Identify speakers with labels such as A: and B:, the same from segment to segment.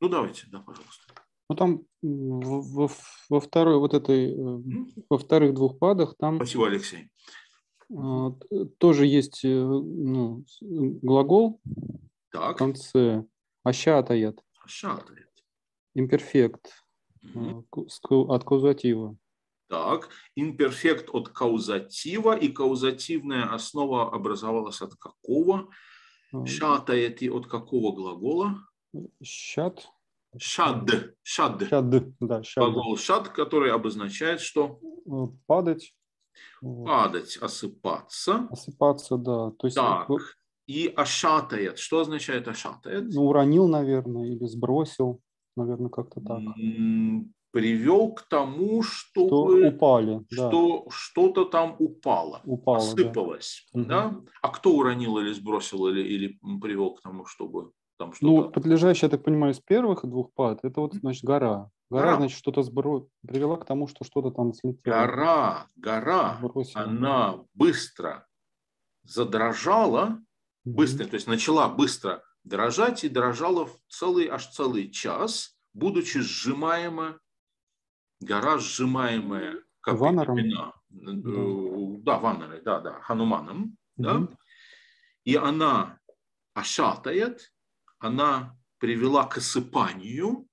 A: Ну, давайте, да, пожалуйста.
B: Ну, там во второй вот этой, во вторых двух падах там
A: Спасибо, Алексей.
B: тоже есть ну, глагол в
A: Так,
B: конце. Ащатаят.
A: шатает.
B: Имперфект от каузатива.
A: Так, имперфект от каузатива, и каузативная основа образовалась от какого? Шатает и от какого глагола?
B: Щат.
A: Шад. Шад.
B: Щад, да, щад.
A: Глагол шад, который обозначает, что
B: Падать.
A: падать, осыпаться.
B: Осыпаться, да. То есть,
A: Так, и ашатает. Что означает ашатает?
B: ну, уронил, наверное, или сбросил, наверное, как-то так.
A: Привел к тому,
B: Что
A: чтобы
B: упали, да.
A: что что-то там упало, осыпалось.
B: Да.
A: Да? А кто уронил или сбросил, или привел к тому, чтобы там что-то...
B: Ну, подлежащее, я так понимаю, из первых двух пад, это вот, значит, гора. Гора, значит, что-то привела к тому, что что-то там слетело.
A: Гора,
B: Сбросила,
A: она быстро задрожала, быстро, то есть начала быстро дрожать и дрожала аж целый час, будучи сжимаема, гора сжимаемая, как времена, да, Ваннерой, да, Хануманом, да, и она ашатает, она привела к осыпанию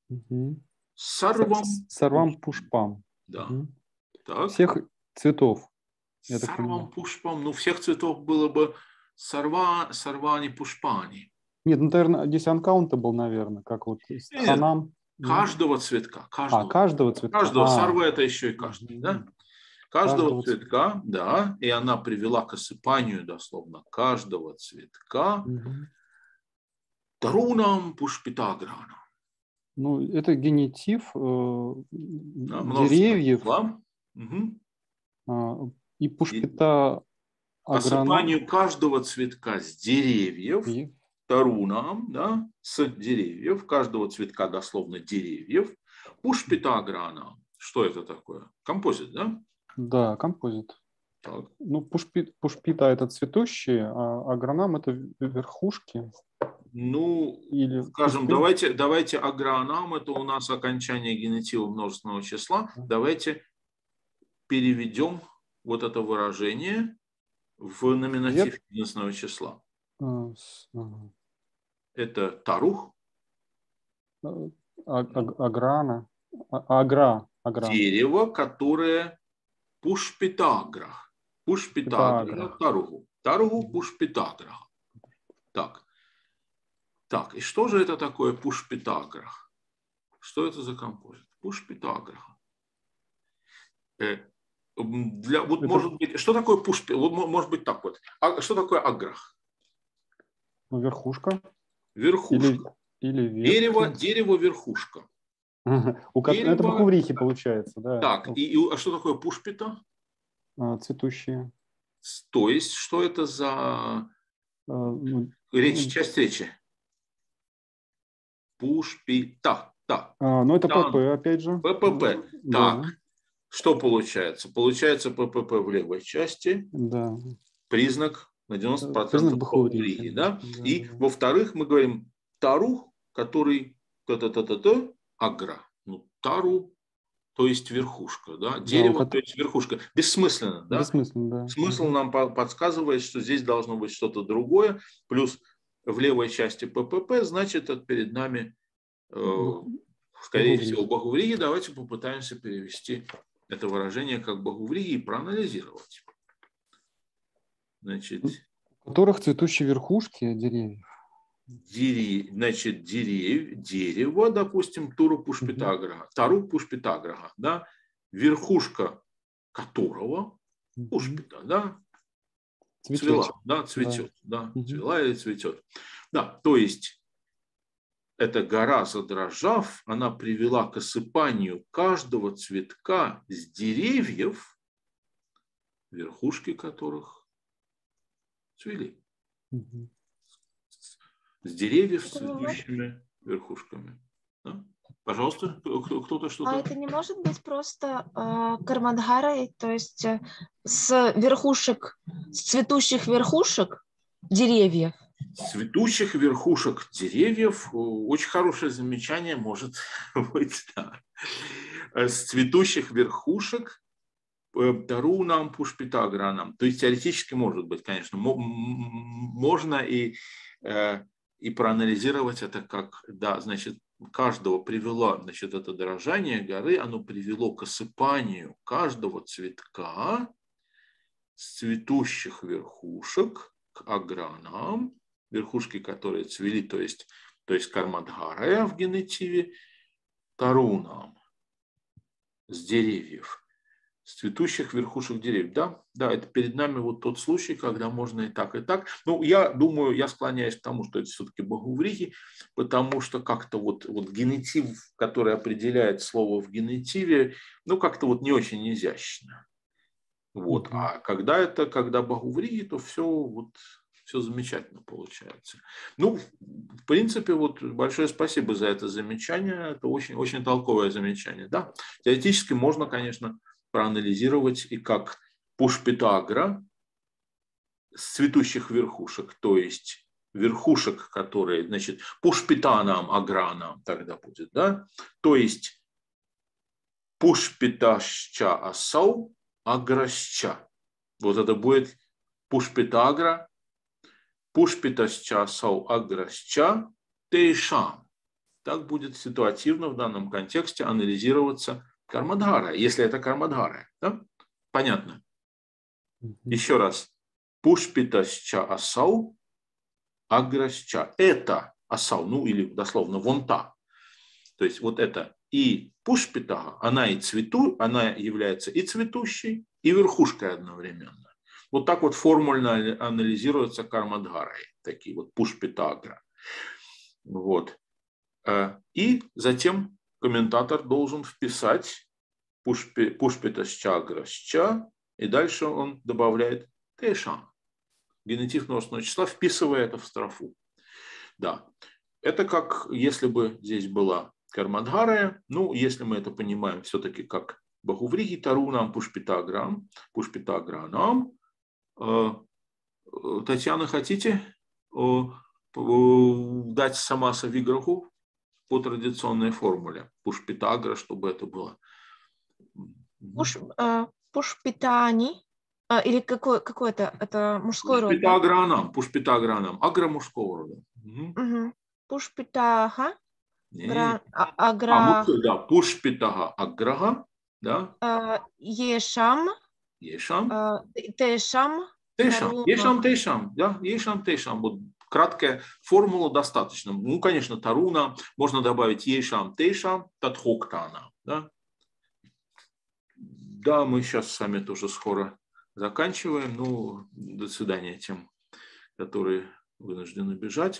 B: сарвам пушпам.
A: Да. Так.
B: Всех цветов.
A: Сарвам пушпам, ну всех цветов было бы сарвани пушпани.
B: Нет, ну, наверное, здесь uncountable, наверное, как вот с ханам.
A: Каждого цветка.
B: Каждого цветка.
A: Каждого. Сарва это еще и каждый, да? Каждого цветка, да, и она привела к осыпанию, дословно, каждого цветка тарунам пушпитаграна.
B: Ну, это генитив деревьев. И пушпита
A: осыпанию каждого цветка с деревьев, тарунам, да, с деревьев, каждого цветка дословно деревьев, пушпитаграна. Что это такое? Композит, да?
B: Да, композит. Так. Ну, пушпита это цветущие, а агронам это верхушки.
A: Ну, или скажем, давайте агронам, это у нас окончание генитива множественного числа. Давайте переведем вот это выражение в номинатив единственного числа. Это тарух.
B: Агра.
A: Дерево, которое пушпитаграх. Пушпитаграх таруху. Таруху пушпитаграх. Так, и что же это такое пушпитаграх? Что это за композит? Пушпитаграх. Вот может быть, что такое пушпи? Вот может быть так вот. А что такое аграх?
B: Верхушка.
A: Верхушка.
B: Или
A: дерево верхушка.
B: Это бахуврихи получается, да.
A: Так, а что такое пушпита?
B: Цветущие.
A: То есть, что это за часть речи? Пушпита.
B: Ну, это ПП, опять же.
A: ППП. Так, что получается? Получается ППП в левой части.
B: Да.
A: Признак на 90% бахуврихи, да? И во-вторых, мы говорим тарух, который агра. Ну, тару, то есть верхушка, да? Дерево, то есть верхушка. Бессмысленно, да?
B: Бессмысленно, да.
A: Смысл нам подсказывает, что здесь должно быть что-то другое. Плюс в левой части ППП, значит, это перед нами, скорее всего, бахуврихи. Давайте попытаемся перевести это выражение как бахуврихи и проанализировать. Значит,
B: у которых цветущие верхушки деревьев.
A: Значит, дерево, допустим, тару пушпитаграга, да, верхушка которого пушпита, да, цвела, да, цветет, да, цвела или цветет. Да, то есть эта гора, задрожав, она привела к осыпанию каждого цветка с деревьев, верхушки которых цвели. С деревьев с цветущими верхушками. Да? Пожалуйста, кто-то что-то.
C: А это не может быть просто кармадхарой, то есть с верхушек, с цветущих верхушек деревьев?
A: С цветущих верхушек деревьев очень хорошее замечание может быть. Да. С цветущих верхушек Тарунам Пушпитагранам. То есть теоретически может быть, конечно. Можно и проанализировать это как, да, значит, каждого привело, значит, это дрожание горы, оно привело к осыпанию каждого цветка с цветущих верхушек к агранам, верхушки, которые цвели, то есть кармадхарая в генетиве, тарунам, с деревьев, с цветущих верхушек деревьев. Да, это перед нами вот тот случай, когда можно и так, и так. Ну, я думаю, я склоняюсь к тому, что это все-таки бахувриги, потому что как-то вот генетив, который определяет слово в генетиве, ну, как-то вот не очень изящно. Вот. А когда бахувриги, то все замечательно получается. Ну, в принципе, вот большое спасибо за это замечание. Это очень, очень толковое замечание. Да? Теоретически можно, конечно, проанализировать и как пушпитагра с цветущих верхушек, то есть верхушек, которые, значит, пушпитанам, агранам тогда будет, да? То есть пушпиташча асау, аграсча. Вот это будет пушпитагра, пушпиташча асау, аграсча, тейшам. Так будет ситуативно в данном контексте анализироваться кармадхара, если это кармадхара. Да? Понятно? Еще раз. Пушпиташча асау, аграсча. Это асау, ну или дословно вон та. То есть вот это и пушпитага, она является и цветущей, и верхушкой одновременно. Вот так вот формульно анализируется кармадхарой, такие вот пушпитагра. Вот. И затем комментатор должен вписать пушпиташча, и дальше он добавляет тейшам, генетив множественного числа, вписывая это в строфу. Да. Это как если бы здесь была кармадхарая, ну, если мы это понимаем все-таки как бахувриги, тарунам, пушпитагранам. Татьяна, хотите дать самаса виграху по традиционной формуле? Пушпитагра, чтобы это было.
C: Пушпитани. Или какой-то, это мужской род?
A: Пушпитагранам. Агра мужского рода.
C: Угу. Пушпитага.
A: Агра. Да, пушпитага аграга. Да.
C: Ешам. Тешам.
A: Ешам. Да, ешам. Вот краткая формула достаточно. Ну, конечно, таруна. Можно добавить ешам, тешам, татхоктана. Да. Да, мы сейчас с вами тоже скоро заканчиваем. Ну, до свидания тем, которые вынуждены бежать.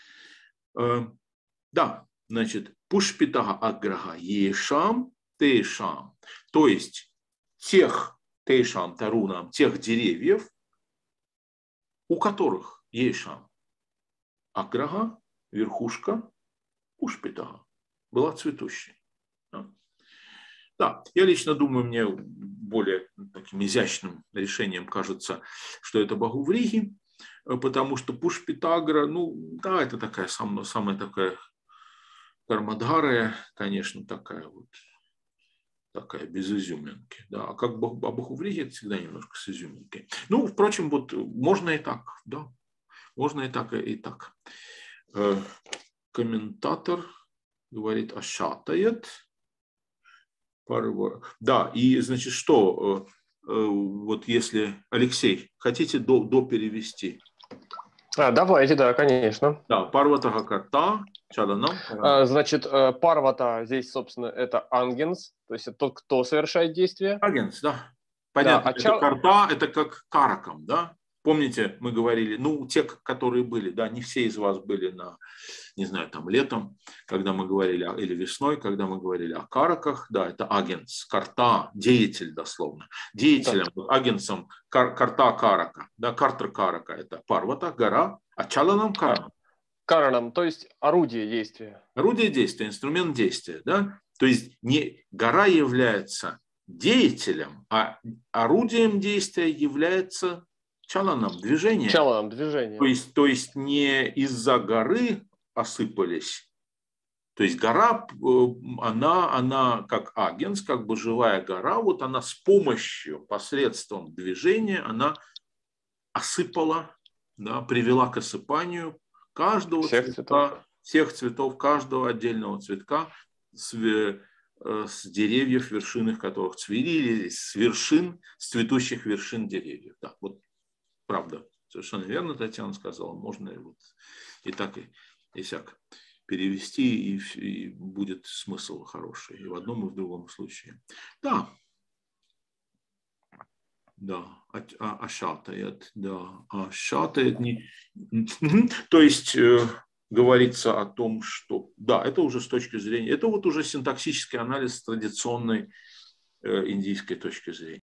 A: Да, значит, пушпитага аграга ешам, тейшам. То есть тех тейшам, тарунам, тех деревьев, у которых ешам аграга, верхушка, пушпитага, была цветущей. Да, я лично думаю, мне более таким изящным решением кажется, что это бахувриги, потому что пушпитагра, ну да, это такая самая такая кармадхарая, конечно, такая без изюминки. Да. А как бахувриги, это всегда немножко с изюминкой. Ну, впрочем, вот можно и так, да, можно и так, и так. Комментатор говорит, ашатает. Да, и значит, что, вот если, Алексей, хотите доперевести?
D: Давайте, да, конечно.
A: Да, парватага карта, чаданам.
D: Значит, парвата здесь, собственно, это ангенс, то есть это тот, кто совершает действие.
A: Ангенс, да. Понятно, да, это карта, это как каракам, да? Помните, мы говорили, ну, те, которые были, да, не все из вас были не знаю, там летом, когда мы говорили, или весной, когда мы говорили о караках, да, это агенс, карта, деятель дословно. Деятелем, да. Агенсом карта карака, да, картер карака, это парвата, гора, а чаланам каранам.
D: Каранам, то есть орудие действия.
A: Орудие действия, инструмент действия, да. То есть не гора является деятелем, а орудием действия является Чаланам движение.
D: Чаланам движение.
A: То есть не из-за горы осыпались. То есть гора, она как агенс, как бы живая гора, вот она с помощью, посредством движения, она осыпала, да, привела к осыпанию каждого всех цветов, каждого отдельного цветка с деревьев, вершинах которых цвели, или с вершин, с цветущих вершин деревьев. Да, вот правда, совершенно верно Татьяна сказала, можно и так, и сяк перевести, и будет смысл хороший и в одном, и в другом случае. Да. Да, ашатает, да, ашатает. То есть говорится о том, что, да, это уже с точки зрения, это вот уже синтаксический анализ традиционной индийской точки зрения.